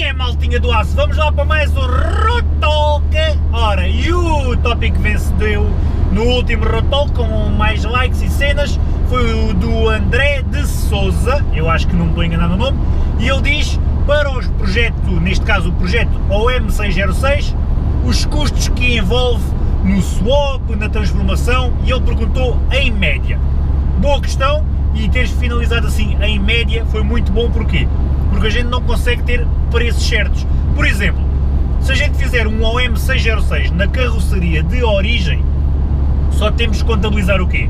que é, maltinha do aço? Vamos lá para mais um Rotalk. Ora, e o tópico que venceu no último Rotalk com mais likes e cenas foi o do André de Souza, eu acho que não me estou a enganar no nome, e ele diz para o projeto, neste caso o projeto OM606, os custos que envolve no swap, na transformação, e ele perguntou em média. Boa questão, e teres finalizado assim em média foi muito bom, porquê? Porque a gente não consegue ter preços certos. Por exemplo, se a gente fizer um OM606 na carroceria de origem, só temos que contabilizar o quê?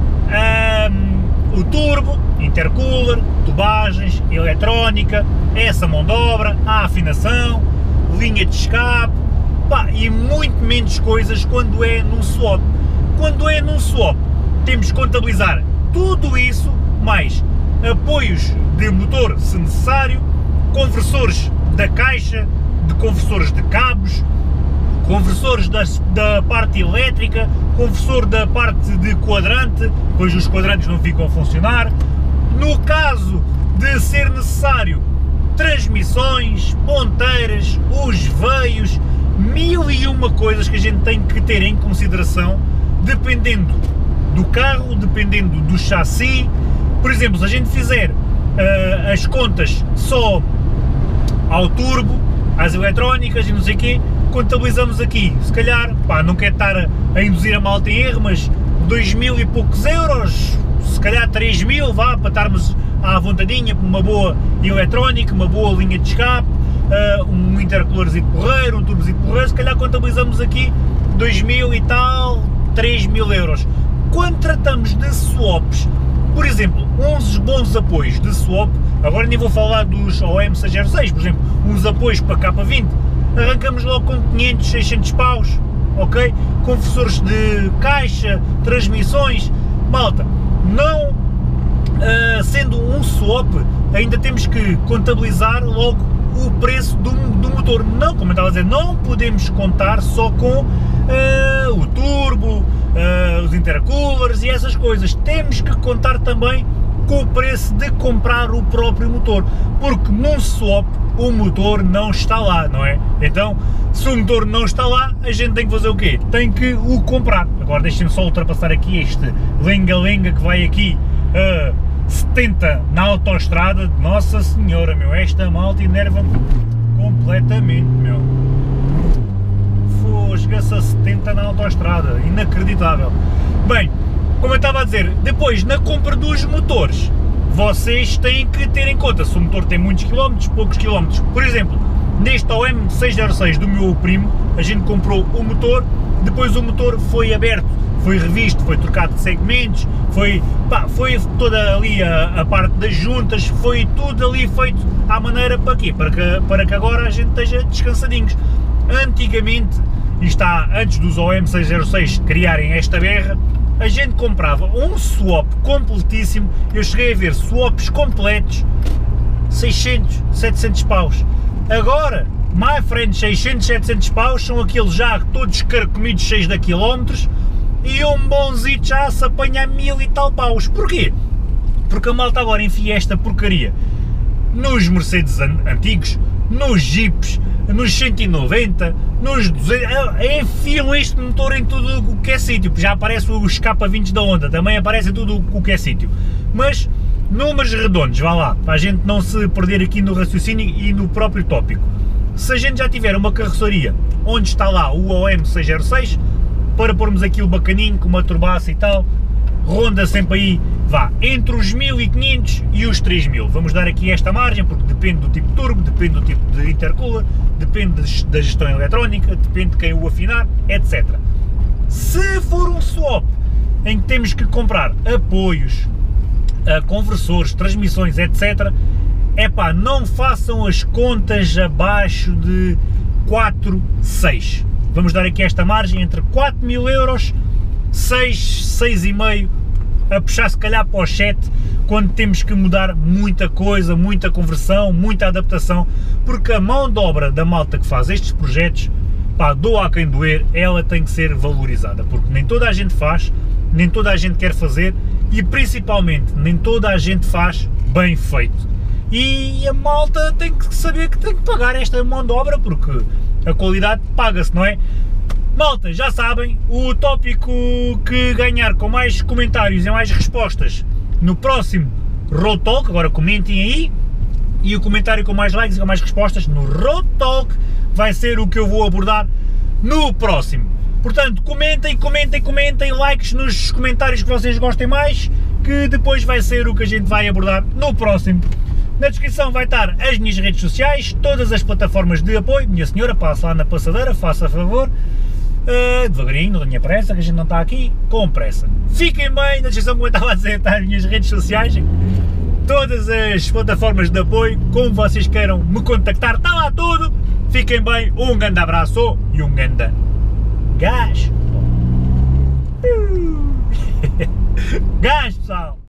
O turbo, intercooler, tubagens, eletrónica, essa mão de obra, a afinação, linha de escape, pá, e muito menos coisas quando é num swap. Quando é num swap, temos que contabilizar tudo isso, mais apoios de motor se necessário, conversores da caixa, de conversores de cabos, conversores da parte elétrica, conversor da parte de quadrante, pois os quadrantes não ficam a funcionar. No caso de ser necessário transmissões, ponteiras, os veios, mil e uma coisas que a gente tem que ter em consideração, dependendo do carro, dependendo do chassi. Por exemplo, se a gente fizer as contas só ao turbo, às eletrónicas e não sei o quê, contabilizamos aqui, se calhar, pá, não quero estar a induzir a malta em erro, mas 2000 e poucos euros, se calhar 3000, vá, para estarmos à vontadinha, com uma boa eletrónica, uma boa linha de escape, um intercoolerzinho porreiro, um turbozinho porreiro, se calhar contabilizamos aqui 2000 e tal, 3000 euros. Quando tratamos de swaps, por exemplo, uns bons apoios de swap, agora nem vou falar dos OM606, por exemplo, uns apoios para K20, arrancamos logo com 500, 600 paus, ok? Conversores de caixa, transmissões, malta, não sendo um swap, ainda temos que contabilizar logo o preço do motor. Não, como eu estava a dizer, não podemos contar só com o turbo, os intercoolers e essas coisas. Temos que contar também com o preço de comprar o próprio motor, porque num swap o motor não está lá, não é? Então, se o motor não está lá, a gente tem que fazer o quê? Tem que o comprar. Agora deixem-me só ultrapassar aqui este lenga-lenga que vai aqui a 70 na autoestrada. Nossa senhora, meu, esta malta enerva-me completamente, meu. Fosga-se a 70 na autoestrada, inacreditável. Bem, como eu estava a dizer, depois na compra dos motores, vocês têm que ter em conta se o motor tem muitos quilómetros, poucos quilómetros. Por exemplo, neste OM606 do meu primo, a gente comprou o motor, depois o motor foi aberto, foi revisto, foi trocado de segmentos, foi toda ali a parte das juntas, foi tudo ali feito à maneira para quê? Para que agora a gente esteja descansadinhos. Antigamente, e está antes dos OM606 criarem esta berra, a gente comprava um swap completíssimo. Eu cheguei a ver swaps completos 600, 700 paus. Agora, my friend, 600, 700 paus são aqueles já todos carcomidos, cheios de quilómetros, e um bonzito já se apanha a 1000 e tal paus. Porquê? Porque a malta agora enfia esta porcaria nos Mercedes antigos, nos Jeeps, nos 190, nos 200, enfiam este motor em tudo o que é sítio. Já aparece os K20 da Honda, também aparece em tudo o que é sítio. Mas, números redondos, vá lá, para a gente não se perder aqui no raciocínio e no próprio tópico. Se a gente já tiver uma carroceria onde está lá o OM606, para pormos aquilo bacaninho, com uma turbaça e tal, ronda sempre aí, vá, entre os 1500 e os 3000. Vamos dar aqui esta margem, porque depende do tipo de turbo, depende do tipo de intercooler, depende da gestão eletrónica, depende de quem o afinar, etc. Se for um swap em que temos que comprar apoios, conversores, transmissões, etc., epá, não façam as contas abaixo de 4, 6. Vamos dar aqui esta margem entre 4000 euros, 6, 6,5, a puxar se calhar para os 7, quando temos que mudar muita coisa, muita conversão, muita adaptação, porque a mão de obra da malta que faz estes projetos, pá, doa a quem doer, ela tem que ser valorizada, porque nem toda a gente faz, nem toda a gente quer fazer, e principalmente nem toda a gente faz bem feito. e a malta tem que saber que tem que pagar esta mão de obra, porque a qualidade paga-se, não é? Malta, já sabem, o tópico que ganhar com mais comentários e mais respostas no próximo Road Talk, agora comentem aí, e o comentário com mais likes e com mais respostas no Road Talk vai ser o que eu vou abordar no próximo. Portanto, comentem, likes nos comentários que vocês gostem mais, que depois vai ser o que a gente vai abordar no próximo. Na descrição vai estar as minhas redes sociais, todas as plataformas de apoio. Minha senhora, passa lá na passadeira, faça favor. Devagarinho, não tenha pressa, que a gente não está aqui com pressa. Fiquem bem, na descrição, como eu estava a dizer, está as minhas redes sociais, todas as plataformas de apoio, como vocês queiram me contactar, está lá tudo. Fiquem bem, um grande abraço e um grande gás. Gás, pessoal!